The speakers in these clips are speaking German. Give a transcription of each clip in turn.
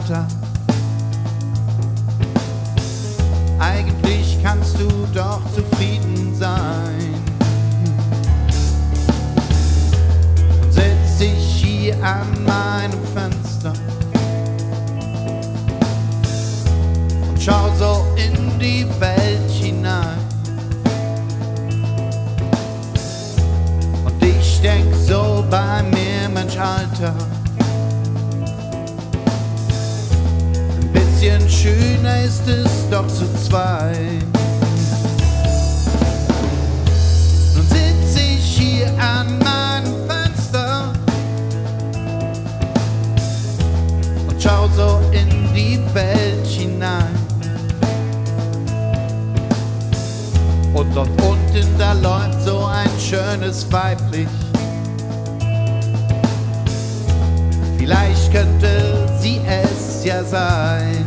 Alter. Eigentlich kannst du doch zufrieden sein. Und setz dich hier an meinem Fenster und schau so in die Welt hinein. Und ich denk so bei mir, Mensch Alter, ein bisschen schöner ist es doch zu zweit. Nun sitz ich hier an meinem Fenster und schau so in die Welt hinein. Und dort unten, da läuft so ein schönes Weiblich. Vielleicht könnte sie es ja sein.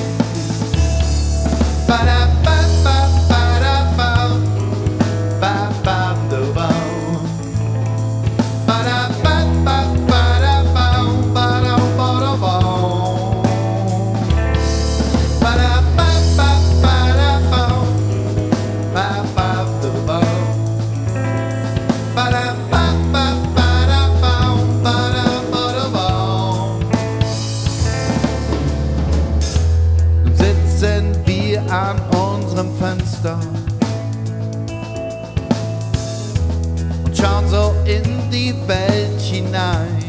An unserem Fenster und schauen so in die Welt hinein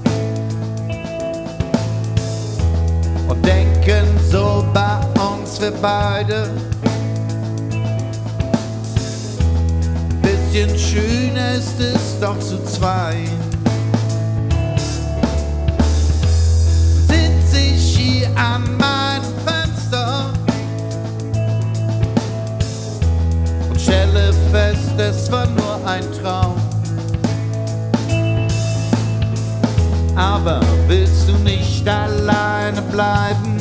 und denken so bei uns wir beide, ein bisschen schöner ist es doch zu zweit. Sitz ich hier an meinem Fenster, stelle fest, es war nur ein Traum. Aber willst du nicht alleine bleiben?